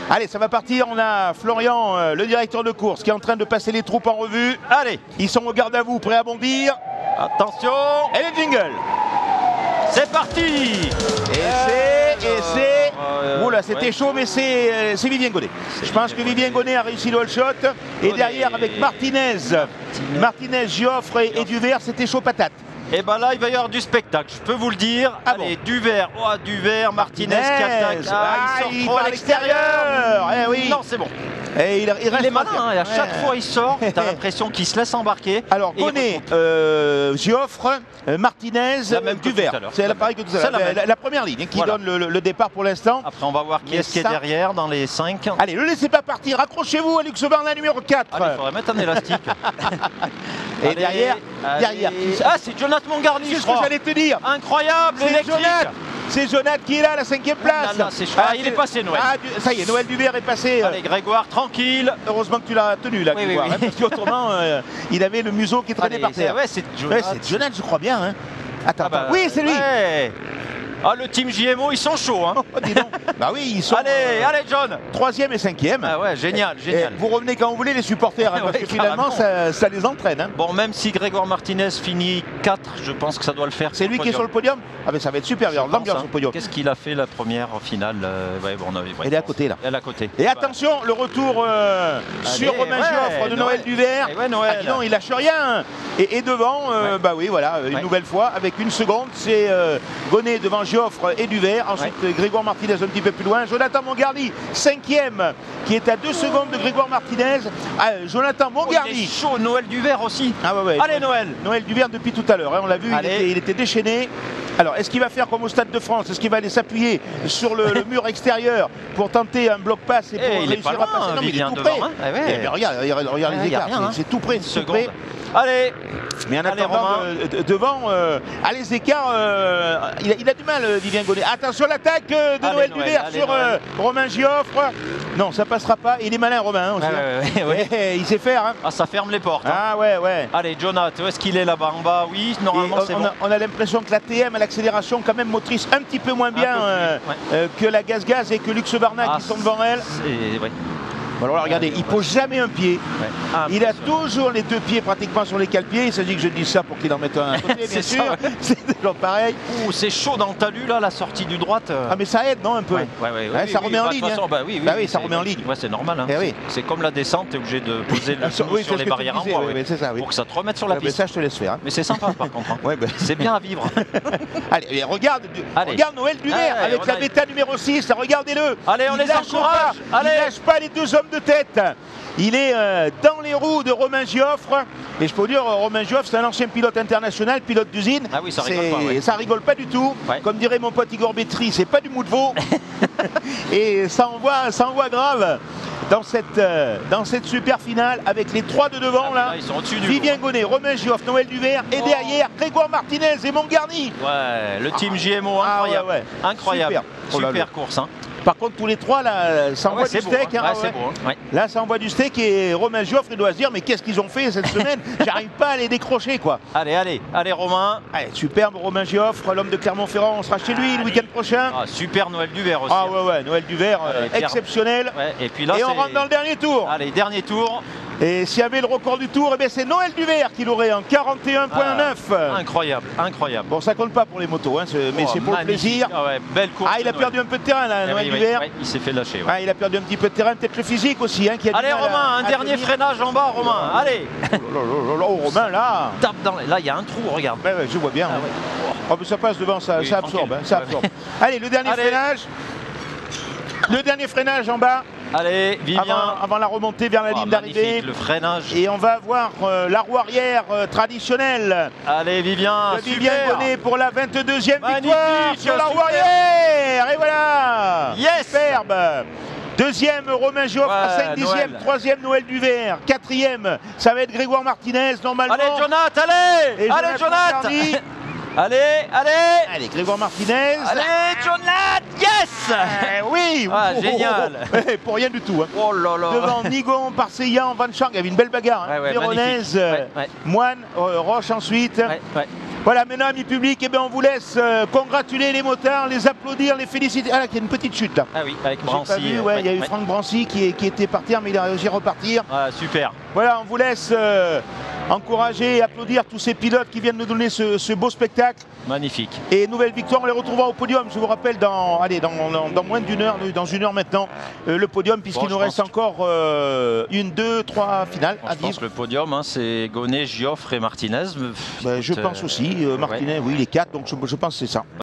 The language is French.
Allez, ça va partir. On a Florian, le directeur de course, qui est en train de passer les troupes en revue. Allez, ils sont au garde à vous, prêts à bondir. Attention. Et le jingle. C'est parti. Et c'est... Oula, c'était chaud, mais c'est Vivien Gonnet. Je pense que Vivien Gonnet a réussi le all shot. Et derrière, avec Martinez, Gioffre et Duvert, c'était chaud patate. Et ben là, il va y avoir du spectacle, je peux vous le dire. Ah allez, bon. Duvert, Martinez qui attaque. Il sort trop à l'extérieur. Eh oui. Non, c'est bon. Et il est malin, hein, et à chaque fois il sort, t'as l'impression qu'il se laisse embarquer. Alors Gonnet, Gioffre, Martinez, Duvert. C'est pareil que tout à l'heure. La première ligne qui donne le départ pour l'instant. Après on va voir qui est-ce qui est derrière dans les 5. Allez, ne laissez pas partir, accrochez-vous à Luxe Barna numéro 4. Il faudrait mettre un élastique. Et derrière. Ah, c'est Jonathan Mongarny, c'est ce que j'allais te dire. Incroyable, électrique. C'est Jonathan qui est là, à la 5e place. Il est passé, Noël. Ça y est, Noël Duvert est passé. Allez, Grégoire, tranquille. Heureusement que tu l'as tenu là, Grégoire. Parce qu'autrement, il avait le museau qui traînait par terre. Ouais, c'est Jonathan, je crois bien. Hein. Attends. Oui, c'est lui. Ouais. Ah, le team JMO, ils sont chauds, hein. Dis donc. Bah oui, ils sont. Allez, John. 3e et 5e. Ah ouais, génial. Et vous revenez quand vous voulez, les supporters, hein, parce que finalement, ça les entraîne. Hein. Bon, même si Grégoire Martinez finit 4, je pense que ça doit le faire. C'est lui qui est sur le podium. Ah, mais ça va être super, l'ambiance au podium. Qu'est-ce qu'il a fait la première finale? Elle est à côté, là. Elle est à côté. Et attention, le retour sur Romain Gioffre de Noël Duvert. Noël. Non, il lâche rien. Et devant, bah oui, voilà, une nouvelle fois, avec une seconde, c'est Gonnet devant Gioffre et Duvert. Ensuite, Grégoire Martinez un petit peu plus loin. Jonathan Mongarny, 5e, qui est à 2 secondes de Grégoire Martinez. Jonathan Mongarny. Il est chaud, Noël Duvert aussi. Ouais. Allez, Noël. Noël Duvert depuis tout à l'heure. Hein, on l'a vu, il était déchaîné. Alors, est-ce qu'il va faire comme au Stade de France? Est-ce qu'il va aller s'appuyer sur le mur extérieur pour tenter un bloc passe et pour réussir à passer? Non, mais il est tout près. Regarde les écarts, c'est tout près. Allez. Mais en attendant, devant, les écarts, il a du mal, Vivien Gonnet. Attention, l'attaque de Noël Duvert sur Romain Gioffre. Non, ça passera pas. Il est malin, Romain. Aussi, il sait faire. Hein. Ah, ça ferme les portes. Ah ouais. Allez, Jonathan, où est-ce qu'il est là-bas en bas? Oui, normalement c'est bon. On a l'impression que la TM à l'accélération quand même motrice un petit peu moins bien que la Gaz et que Luxe Barna qui sont devant elle. Alors regardez, il pose jamais un pied. Il a toujours les 2 pieds pratiquement sur les cale-pieds. Il s'agit que je dise ça pour qu'il en mette un à côté, bien sûr. C'est toujours pareil. C'est chaud dans le talus là, la sortie du droite. Ah mais ça aide, non, un peu. Ça remet en ligne. Oui, ça remet en ligne. Ouais, c'est normal. Hein. C'est comme la descente, tu es obligé de poser le genou sur les barrières en bois. Pour que ça te remette sur la piste. Ça, je te laisse faire. Mais c'est sympa par contre. C'est bien à vivre. Allez, regarde Noël Duvert avec la bêta numéro 6. Regardez-le. Allez, on les encourage. Il ne lâche pas les 2 hommes de tête. Il est dans les roues de Romain Gioffre. Et je peux vous dire, Romain Gioffre, c'est un ancien pilote international, pilote d'usine. Ah oui, ça rigole pas. Ça rigole pas du tout. Comme dirait mon pote Igor Bétry, c'est pas du mou de veau. Et ça envoie grave dans cette super finale avec les 3 de devant là. Ils sont au-dessus du Vivien Gonnet, Romain Gioffre, Noël Duvert et derrière Grégoire Martinez et Mongarny. Ouais, le team JMO incroyable. Incroyable. Super course. Hein. Par contre, tous les 3, là, ça envoie du steak. Là, ça envoie du steak et Romain Gioffre, il doit se dire, mais qu'est-ce qu'ils ont fait cette semaine? J'arrive pas à les décrocher, quoi. Allez, Romain. Allez, superbe Romain Gioffre, l'homme de Clermont-Ferrand. On sera chez lui le week-end prochain. Super Noël Duvert aussi. Noël Duvert, exceptionnel. Et puis là, on rentre dans le dernier tour. Allez, dernier tour. Et s'il y avait le record du tour, c'est Noël Duvert qui l'aurait en 41.9. Incroyable. Bon, ça compte pas pour les motos, hein, mais c'est pour le plaisir. Belle course. Il a perdu un peu de terrain là, Noël Duvert. Il s'est fait lâcher. Il a perdu un petit peu de terrain, peut-être le physique aussi. Hein, qui a allez, Romain, un dernier freinage en bas, Romain. Allez. Romain, là. Tape là, il y a un trou, regarde. Je vois bien. Mais ça passe devant, ça absorbe. Allez, le dernier freinage. Le dernier freinage en bas. Allez, Vivien. Avant la remontée vers la ligne d'arrivée. Le freinage. Et on va avoir la roue arrière traditionnelle. Allez, Vivien. Vivien Gonnet pour la 22e victoire sur la roue arrière. Et voilà. Superbe. 2e, Romain Gioffre à 5/10e. 3e, Noël Duvert. 4e, ça va être Grégoire Martinez normalement. Allez, Jonathan, allez, Jonathan. Allez, Grégoire Martinez. Allez, Jonathan, yes. Oui. Génial. Pour rien du tout. Hein. Oh là là. Devant Nigon, Parseillan, Van Chark, il y avait une belle bagarre. Hein. Véronèse, Moine, Roche ensuite. Voilà, maintenant, amis publics, eh bien, on vous laisse congratuler les motards, les applaudir, les féliciter. Ah là, il y a une petite chute là. Ah oui, avec Brancy. Il y a eu Franck Brancy qui était parti, mais il a réussi à repartir. Ah, super. Voilà, on vous laisse encourager et applaudir tous ces pilotes qui viennent nous donner ce beau spectacle. Magnifique. Et nouvelle victoire, on les retrouvera au podium, je vous rappelle, dans moins d'une heure, dans une heure maintenant, le podium, puisqu'il nous reste encore 1, 2, 3 finales à vivre. Je pense que le podium, hein, c'est Gonnet, Gioffre et Martinez. Je pense aussi, Martinez, oui, les 4, donc je pense que c'est ça.